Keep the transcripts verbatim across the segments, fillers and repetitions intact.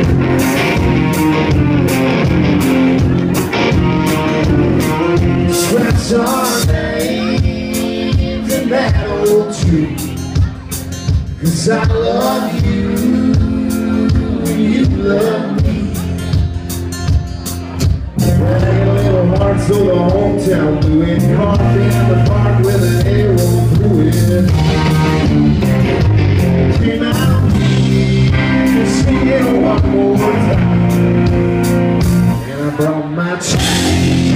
Scratch our names in that old tree, 'cause I love you and you love me. Dragging little hearts so the hometown blew in, caught in the park with an arrow through it. Came out to sing it one more time, and I brought my chain.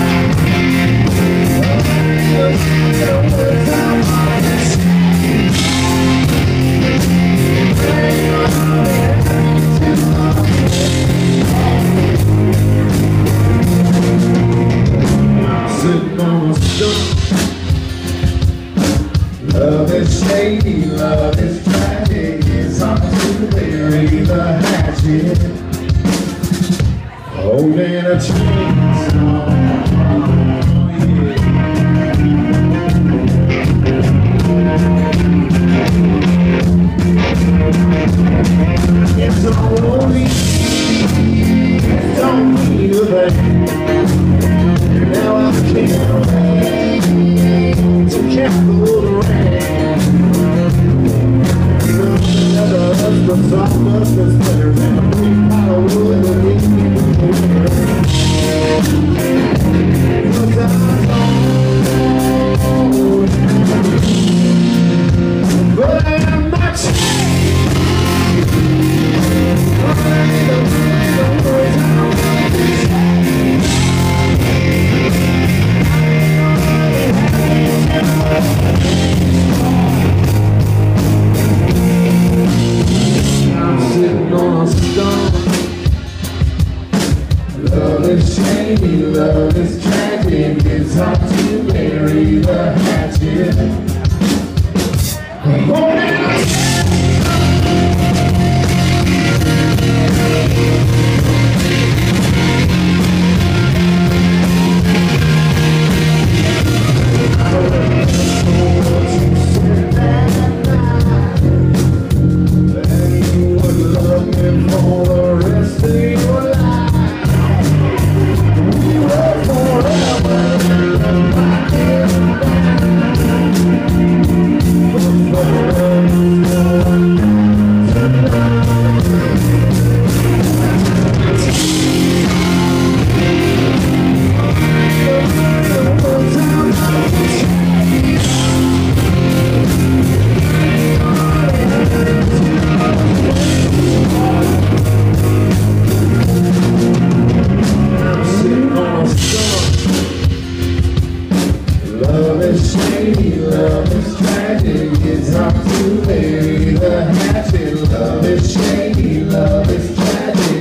Sitting on a stone. Love is shady, love is tragic. It's hard to bury the hatchet, holding a chainsaw. It's only, it don't mean a thing. Now I can't wait to cancel the rain. Another husband's almost as better than a big pile of wood that we can do. 'Cause I don't, but I'm not changed. Love is shady, love is tragic. It's hard to bury the hatchet. Love is shady, love is tragic. It's hard to bury the hatchet. Love is shady, love is tragic.